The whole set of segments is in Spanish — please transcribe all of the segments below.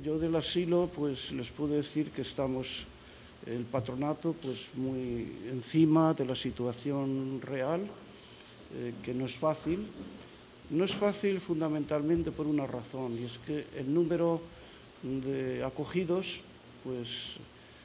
yo del asilo, pues les puedo decir que estamos, el patronato, pues muy encima de la situación real, que no es fácil. No es fácil fundamentalmente por una razón, y es que el número de acogidos, pues,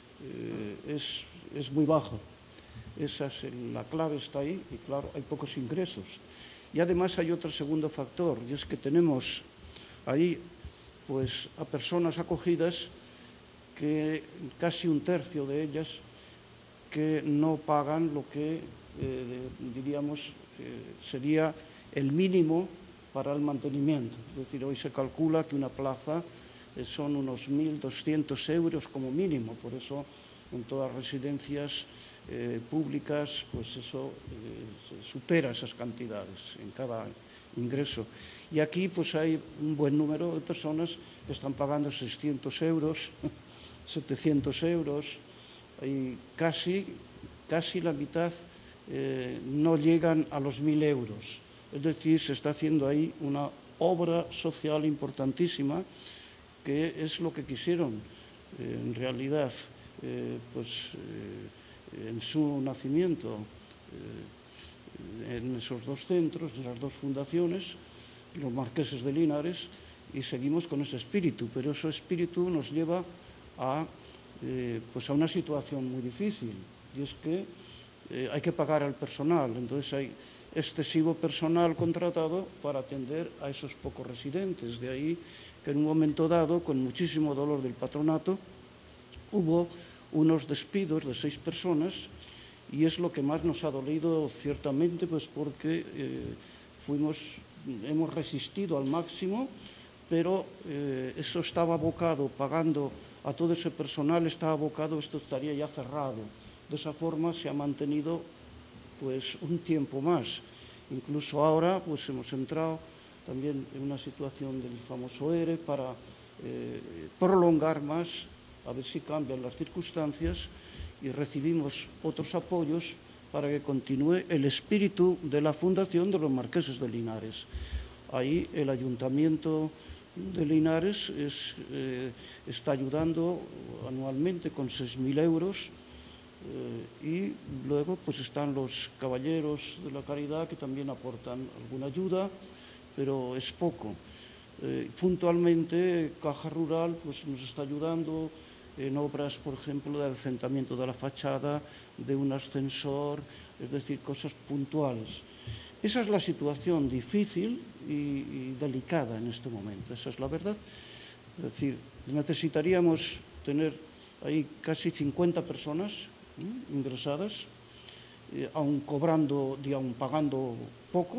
es muy bajo. La clave está ahí, y claro, hay pocos ingresos. Y además hay otro segundo factor, y es que tenemos ahí pues a personas acogidas que casi un tercio de ellas que no pagan lo que diríamos sería el mínimo para el mantenimiento. Es decir, hoy se calcula que una plaza son unos 1.200 euros como mínimo, por eso en todas las residencias públicas pues eso supera esas cantidades en cada ingreso. Y aquí pues hay un buen número de personas que están pagando 600 euros, 700 euros, y casi la mitad no llegan a los 1.000 euros. Es decir, se está haciendo ahí una obra social importantísima, que es lo que quisieron en realidad en su nacimiento, en esos dos centros, de esas dos fundaciones, los marqueses de Linares, y seguimos con ese espíritu, pero ese espíritu nos lleva a una situación muy difícil, y es que hay que pagar al personal, entonces hay excesivo personal contratado para atender a esos pocos residentes. De ahí que en un momento dado, con muchísimo dolor del patronato, hubo unos despidos de 6 personas, y es lo que más nos ha dolido ciertamente, pues porque hemos resistido al máximo, pero eso estaba abocado, pagando a todo ese personal, estaba abocado, esto estaría ya cerrado. De esa forma se ha mantenido pues un tiempo más. Incluso ahora pues hemos entrado también en una situación del famoso ERE para prolongar más, a ver si cambian las circunstancias, y recibimos otros apoyos para que continúe el espíritu de la Fundación de los Marqueses de Linares. Ahí el Ayuntamiento de Linares está ayudando anualmente con 6.000 euros, y luego pues están los caballeros de la caridad que también aportan alguna ayuda, pero es poco. Puntualmente Caja Rural pues nos está ayudando en obras, por ejemplo, de adocentamiento de la fachada, de un ascensor, es decir, cosas puntuales. Esa es la situación difícil y delicada en este momento, esa es la verdad. Es decir, necesitaríamos tener ahí casi 50 personas ingresadas, aun cobrando y aun pagando poco.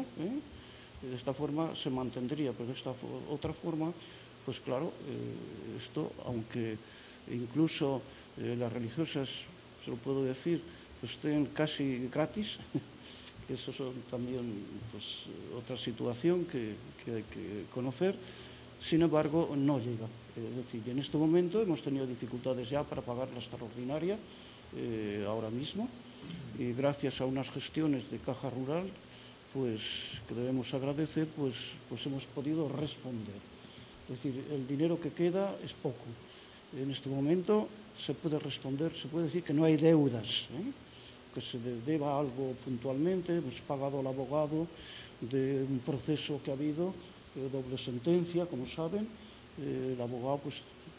De esta forma se mantendría, pero de esta otra forma, pues claro, esto, aunque incluso las religiosas, se lo puedo decir, pues estén casi gratis, eso son también pues otra situación que hay que conocer. Sin embargo, no llega. Es decir, en este momento hemos tenido dificultades ya para pagar la extraordinaria, ahora mismo, y gracias a unas gestiones de Caja Rural, pues que debemos agradecer, pues hemos podido responder. Es decir, el dinero que queda es poco. En este momento se puede responder, se puede decir que no hay deudas, que se deba algo puntualmente. Hemos pagado al abogado de un proceso que ha habido, doble sentencia, como saben. El abogado pues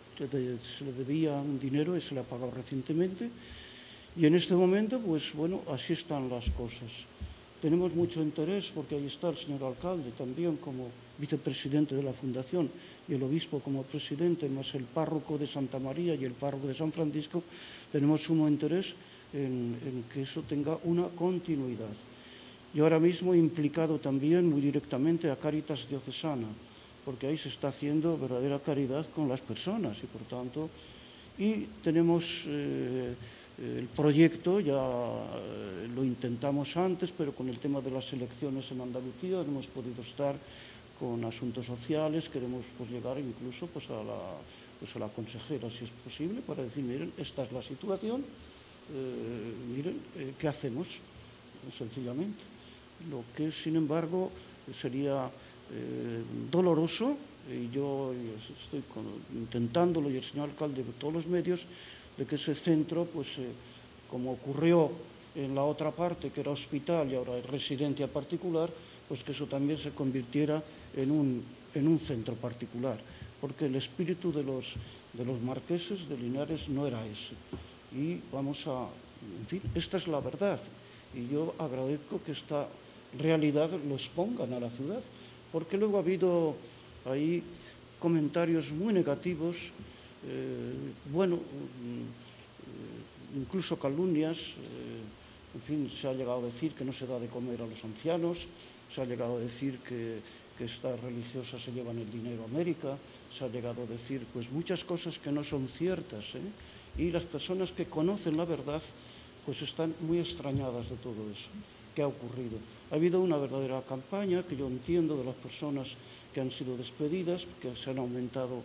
se le debía un dinero y se le ha pagado recientemente. Y en este momento, pues bueno, así están las cosas. Tenemos mucho interés porque ahí está el señor alcalde también como vicepresidente de la Fundación y el obispo como presidente, más el párroco de Santa María y el párroco de San Francisco. Tenemos sumo interés en que eso tenga una continuidad. Y ahora mismo implicado también muy directamente a Cáritas Diocesana, porque ahí se está haciendo verdadera caridad con las personas y por tanto, y tenemos el proyecto, ya lo intentamos antes, pero con el tema de las elecciones en Andalucía no hemos podido estar con asuntos sociales. Queremos pues llegar incluso pues a la consejera, si es posible, para decir, miren, esta es la situación, miren, ¿qué hacemos? Sencillamente. Lo que, sin embargo, sería doloroso y yo estoy intentándolo, y el señor alcalde de todos los medios, de que ese centro, pues como ocurrió en la otra parte, que era hospital y ahora es residencia particular, pues que eso también se convirtiera en un centro particular, porque el espíritu de los marqueses de Linares no era ese. Y vamos a, en fin, esta es la verdad, y yo agradezco que esta realidad lo expongan a la ciudad, porque luego ha habido ahí comentarios muy negativos, incluso calumnias, en fin, se ha llegado a decir que no se da de comer a los ancianos, se ha llegado a decir que estas religiosas se llevan el dinero a América, se ha llegado a decir pues muchas cosas que no son ciertas, y las personas que conocen la verdad pues están muy extrañadas de todo eso que ha ocurrido. Ha habido una verdadera campaña que yo entiendo de las personas que han sido despedidas, que se han aumentado,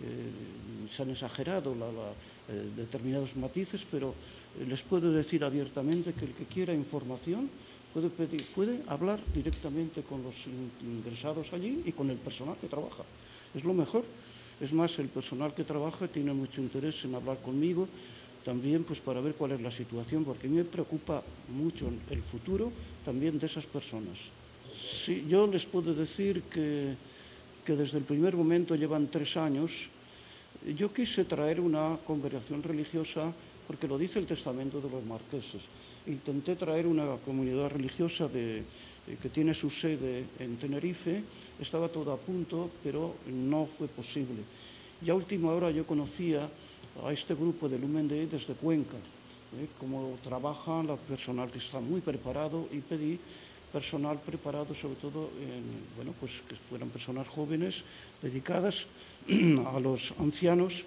se han exagerado determinados matices, pero les puedo decir abiertamente que el que quiera información puede hablar directamente con los ingresados allí y con el personal que trabaja. Es lo mejor. Es más, el personal que trabaja tiene mucho interés en hablar conmigo, también pues para ver cuál es la situación, porque a mí me preocupa mucho el futuro también de esas personas. Sí, yo les puedo decir que desde el primer momento llevan 3 años. Yo quise traer una congregación religiosa porque lo dice el testamento de los marqueses. Intenté traer una comunidad religiosa que tiene su sede en Tenerife, estaba todo a punto, pero no fue posible. Y a última hora yo conocía a este grupo de Lumen Dei desde Cuenca, como trabajan, la personal que está muy preparado, y pedí personal preparado sobre todo, pues que fueran personas jóvenes, dedicadas a los ancianos,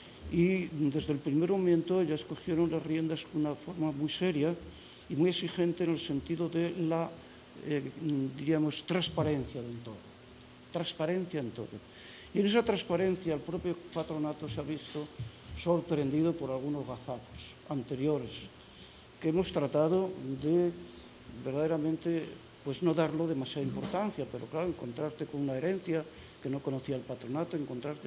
y desde el primer momento ya escogieron las riendas de una forma muy seria y muy exigente en el sentido de la, diríamos, transparencia del todo. Transparencia en todo. Y en esa transparencia el propio patronato se ha visto sorprendido por algunos gazapos anteriores, que hemos tratado de verdaderamente pues no darlo demasiada importancia, pero claro, encontrarte con una herencia que no conocía el patronato,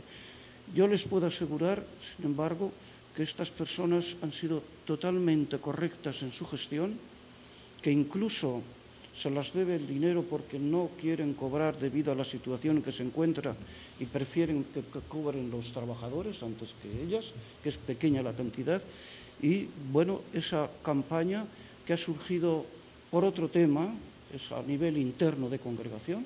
Yo les puedo asegurar, sin embargo, que estas personas han sido totalmente correctas en su gestión, que incluso se las debe el dinero porque no quieren cobrar debido a la situación en que se encuentra y prefieren que cobren los trabajadores antes que ellas, que es pequeña la cantidad. Y bueno, esa campaña que ha surgido por otro tema, es a nivel interno de congregación,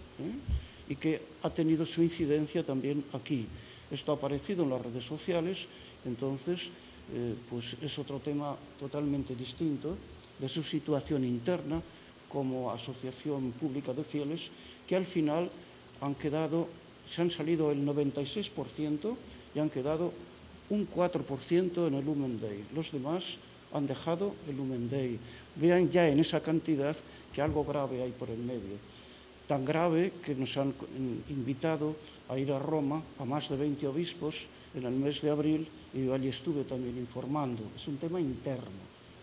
y que ha tenido su incidencia también aquí. Esto ha aparecido en las redes sociales, entonces pues es otro tema totalmente distinto de su situación interna como asociación pública de fieles, que al final se han salido el 96% y han quedado un 4% en el Lumen Dei. Los demás han dejado el Lumen Dei. Vean ya en esa cantidad que algo grave hay por el medio. Tan grave que nos han invitado a ir a Roma a más de 20 obispos en el mes de abril, y yo allí estuve también informando. Es un tema interno,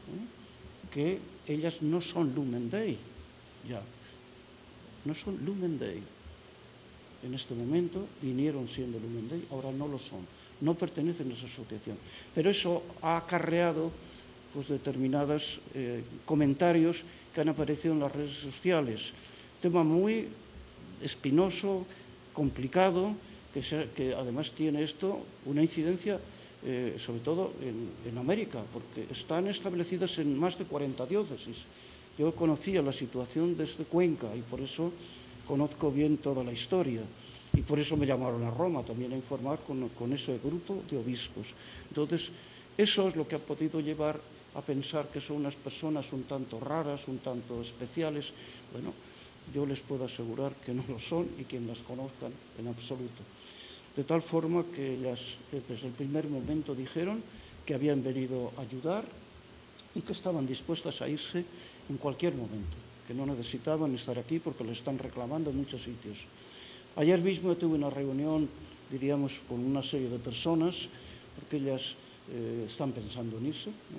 que ellas no son Lumen Dei, ya, no son Lumen Dei. En este momento vinieron siendo Lumen Dei, ahora no lo son, no pertenecen a esa asociación. Pero eso ha acarreado pues determinados comentarios que han aparecido en las redes sociales. Tema muy espinoso, complicado, que además tiene esto una incidencia sobre todo en América, porque están establecidas en más de 40 diócesis. Yo conocía la situación desde Cuenca y por eso conozco bien toda la historia. Y por eso me llamaron a Roma también a informar con ese grupo de obispos. Entonces, eso es lo que ha podido llevar a pensar que son unas personas un tanto raras, un tanto especiales. Bueno, yo les puedo asegurar que no lo son, y quien las conozcan en absoluto. De tal forma que ellas desde el primer momento dijeron que habían venido a ayudar y que estaban dispuestas a irse en cualquier momento, que no necesitaban estar aquí porque lo están reclamando en muchos sitios. Ayer mismo tuve una reunión, diríamos, con una serie de personas, porque ellas están pensando en irse, ¿no?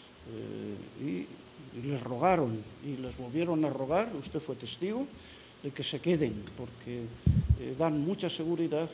Y les rogaron y les volvieron a rogar, usted fue testigo, de que se queden, porque dan mucha seguridad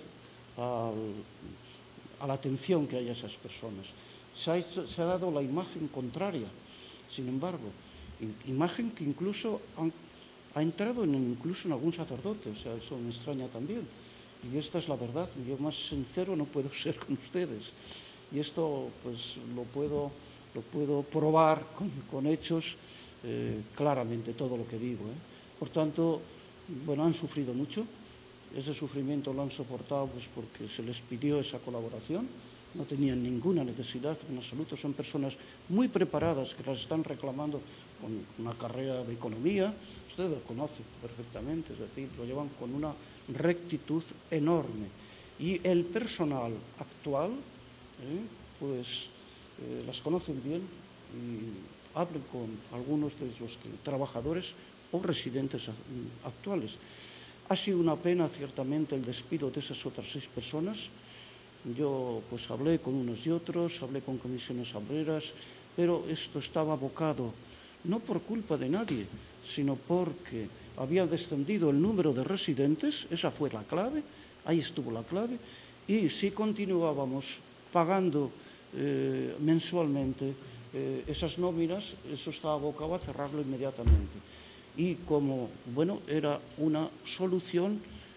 a la atención que hay a esas personas. Se ha dado la imagen contraria, sin embargo, imagen que incluso ha entrado incluso en algún sacerdote, o sea, eso me extraña también. Y esta es la verdad, yo más sincero no puedo ser con ustedes. Y esto pues lo puedo probar con hechos claramente, todo lo que digo. Por tanto, bueno, han sufrido mucho. Ese sufrimiento lo han soportado pues porque se les pidió esa colaboración. No tenían ninguna necesidad en absoluto. Son personas muy preparadas que las están reclamando con una carrera de economía. Usted lo conoce perfectamente, es decir, lo llevan con una rectitud enorme. Y el personal actual, pues las conocen bien y hablen con algunos de los trabajadores o residentes actuales. Ha sido una pena, ciertamente, el despido de esas otras 6 personas. Yo pues hablé con unos y otros, hablé con comisiones obreras, pero esto estaba abocado no por culpa de nadie, sino porque había descendido el número de residentes, esa fue la clave, ahí estuvo la clave, y si continuábamos pagando mensualmente esas nóminas, eso estaba abocado a cerrarlo inmediatamente. Y como, bueno, era una solución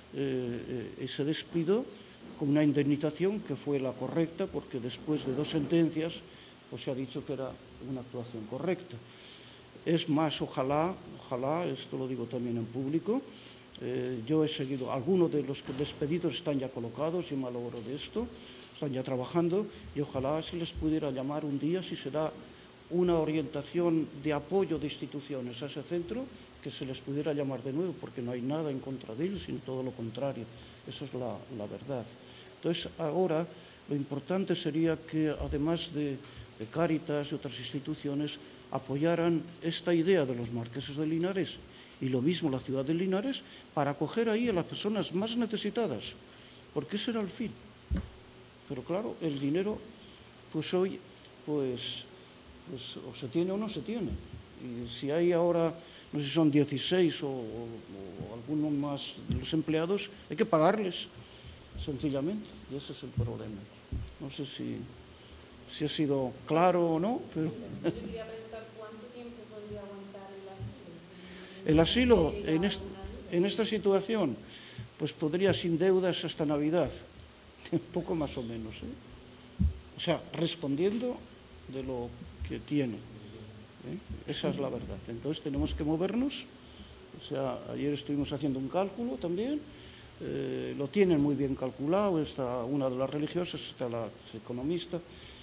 ese despido con una indemnización que fue la correcta, porque después de 2 sentencias pues se ha dicho que era una actuación correcta. Es más, ojalá, esto lo digo también en público, yo he seguido, algunos de los despedidos están ya colocados, yo me alegro de esto, están ya trabajando, y ojalá se les pudiera llamar un día, si se da una orientación de apoyo de instituciones a ese centro, que se les pudiera llamar de nuevo, porque no hay nada en contra de ellos, sino todo lo contrario. Eso es la verdad. Entonces, ahora lo importante sería que, además de Cáritas y otras instituciones, apoyaran esta idea de los marqueses de Linares y lo mismo la ciudad de Linares para acoger ahí a las personas más necesitadas, porque ese era el fin. Pero claro, el dinero, pues hoy, pues o se tiene o no se tiene. Y si hay ahora, no sé si son 16 o algunos más de los empleados, hay que pagarles, sencillamente, y ese es el problema. No sé si ha sido claro o no, pero... Yo quería preguntar cuánto tiempo podría aguantar el asilo en esta situación, pues podría sin deudas hasta Navidad, un poco más o menos, O sea, respondiendo de lo que tiene. Esa es la verdad. Entonces tenemos que movernos. O sea, ayer estuvimos haciendo un cálculo también. Lo tienen muy bien calculado. Está una de las religiosas, está la economista,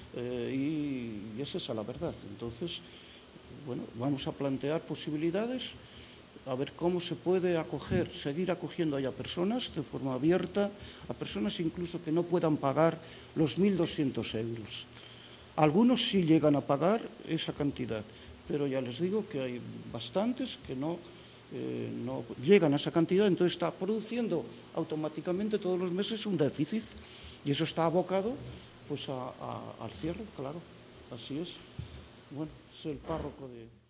y es esa la verdad. Entonces, bueno, vamos a plantear posibilidades, a ver cómo se puede acoger, seguir acogiendo a personas de forma abierta, a personas incluso que no puedan pagar los 1.200 euros. Algunos sí llegan a pagar esa cantidad, pero ya les digo que hay bastantes que no llegan a esa cantidad, entonces está produciendo automáticamente todos los meses un déficit y eso está abocado pues al cierre, claro, así es. Bueno, es el párroco de...